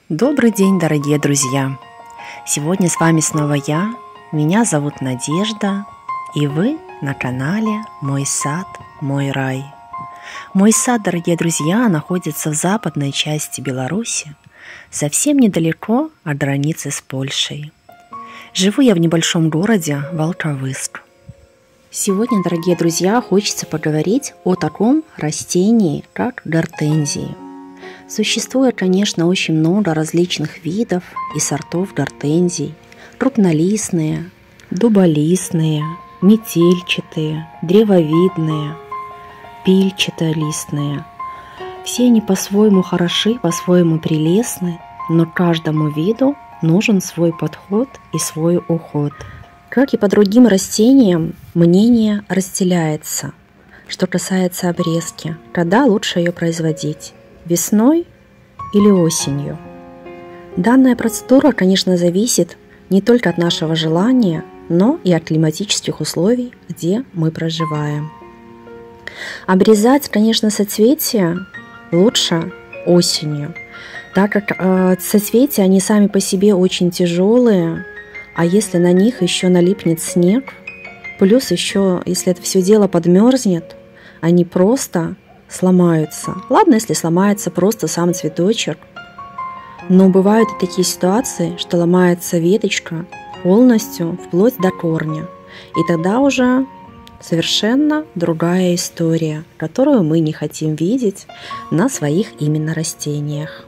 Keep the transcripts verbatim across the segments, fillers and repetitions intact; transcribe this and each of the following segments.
Добрый день, дорогие друзья! Сегодня с вами снова я, меня зовут Надежда, и вы на канале «Мой сад, мой рай». Мой сад, дорогие друзья, находится в западной части Беларуси, совсем недалеко от границы с Польшей. Живу я в небольшом городе Волковыск. Сегодня, дорогие друзья, хочется поговорить о таком растении, как гортензии. Существует, конечно, очень много различных видов и сортов гортензий. Крупнолистные, дуболистные, метельчатые, древовидные, пильчатолистные. Все они по-своему хороши, по-своему прелестны, но каждому виду нужен свой подход и свой уход. Как и по другим растениям, мнение разделяется. Что касается обрезки, когда лучше ее производить? Весной или осенью? Данная процедура, конечно, зависит не только от нашего желания, но и от климатических условий, где мы проживаем. Обрезать, конечно, соцветия лучше осенью, так как э, соцветия, они сами по себе очень тяжелые, а если на них еще налипнет снег, плюс еще, если это все дело подмерзнет, они просто сломаются. Ладно, если сломается просто сам цветочек, но бывают и такие ситуации, что ломается веточка полностью вплоть до корня. И тогда уже совершенно другая история, которую мы не хотим видеть на своих именно растениях.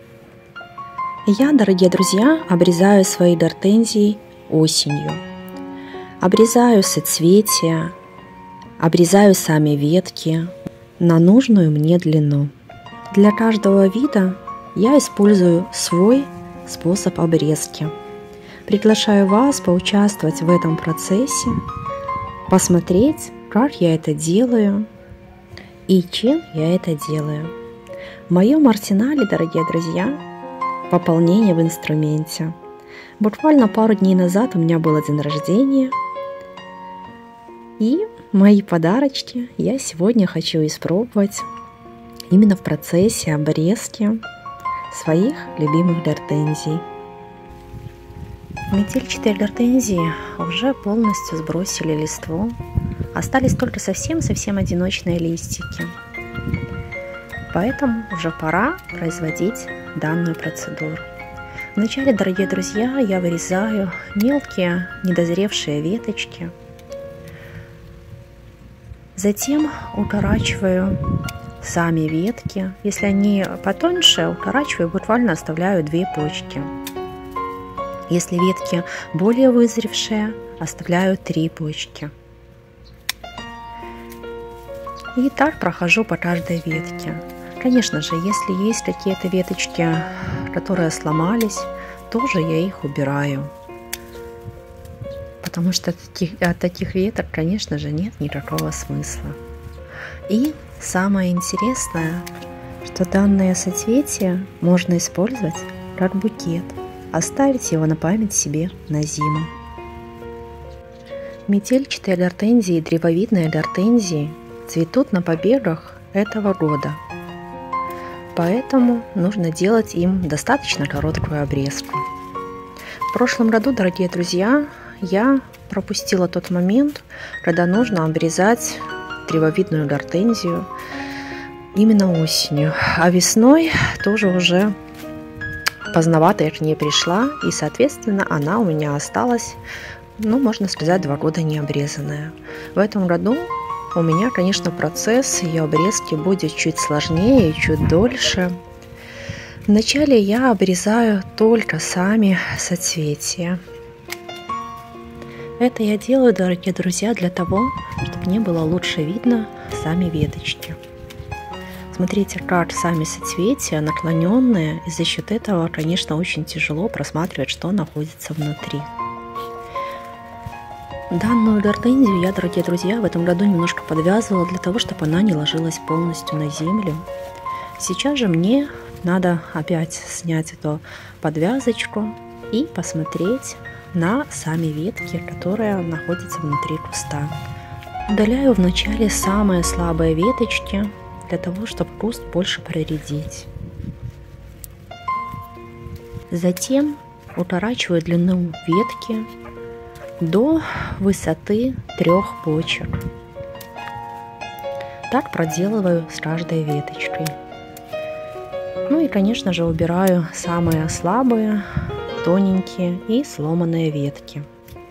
Я, дорогие друзья, обрезаю свои гортензии осенью. Обрезаю соцветия, обрезаю сами ветки на нужную мне длину. Для каждого вида я использую свой способ обрезки. Приглашаю вас поучаствовать в этом процессе, посмотреть, как я это делаю и чем я это делаю. В моем арсенале, дорогие друзья, пополнение в инструменте. Буквально пару дней назад у меня был день рождения, и мои подарочки я сегодня хочу испробовать именно в процессе обрезки своих любимых гортензий. Метельчатые гортензии уже полностью сбросили листву, остались только совсем-совсем одиночные листики. Поэтому уже пора производить данную процедуру. Вначале, дорогие друзья, я вырезаю мелкие недозревшие веточки. Затем укорачиваю сами ветки. Если они потоньше, укорачиваю, буквально оставляю две почки. Если ветки более вызревшие, оставляю три почки. И так прохожу по каждой ветке. Конечно же, если есть какие-то веточки, которые сломались, тоже я их убираю. Потому что таких, от таких веток, конечно же, нет никакого смысла. И самое интересное, что данное соцветие можно использовать как букет, оставить его на память себе на зиму. Метельчатые гортензии и древовидные гортензии цветут на побегах этого года. Поэтому нужно делать им достаточно короткую обрезку. В прошлом году, дорогие друзья, я пропустила тот момент, когда нужно обрезать древовидную гортензию именно осенью, а весной тоже уже поздновато я к ней пришла, и, соответственно, она у меня осталась, ну, можно сказать, два года не обрезанная. В этом году у меня, конечно, процесс ее обрезки будет чуть сложнее и чуть дольше. Вначале я обрезаю только сами соцветия. Это я делаю, дорогие друзья, для того, чтобы мне было лучше видно сами веточки. Смотрите, как сами соцветия наклоненные, и за счет этого, конечно, очень тяжело просматривать, что находится внутри. Данную гортензию я, дорогие друзья, в этом году немножко подвязывала для того, чтобы она не ложилась полностью на землю. Сейчас же мне надо опять снять эту подвязочку и посмотреть на сами ветки, которые находятся внутри куста. Удаляю вначале самые слабые веточки для того, чтобы куст больше проредить. Затем укорачиваю длину ветки до высоты трех почек. Так проделываю с каждой веточкой. Ну и, конечно же, убираю самые слабые, тоненькие и сломанные ветки.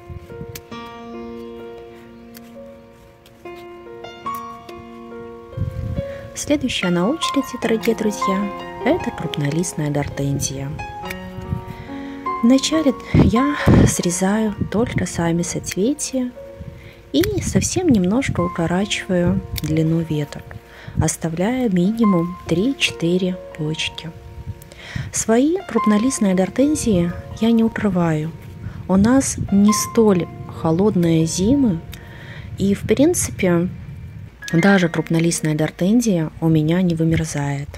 Следующая на очереди, дорогие друзья, это крупнолистная гортензия. Вначале я срезаю только сами соцветия и совсем немножко укорачиваю длину веток, оставляя минимум три-четыре почки. Свои крупнолистные гортензии я не укрываю. У нас не столь холодные зимы, и в принципе даже крупнолистная гортензия у меня не вымерзает.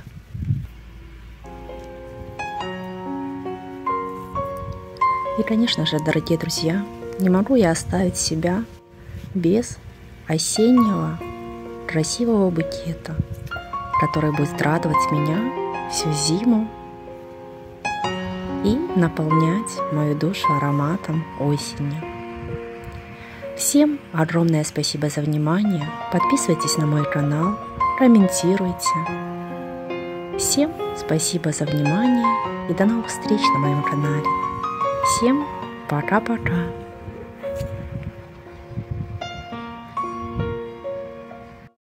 И, конечно же, дорогие друзья, не могу я оставить себя без осеннего красивого букета, который будет радовать меня всю зиму и наполнять мою душу ароматом осени. Всем огромное спасибо за внимание. Подписывайтесь на мой канал, комментируйте. Всем спасибо за внимание и до новых встреч на моем канале. Всем пока-пока.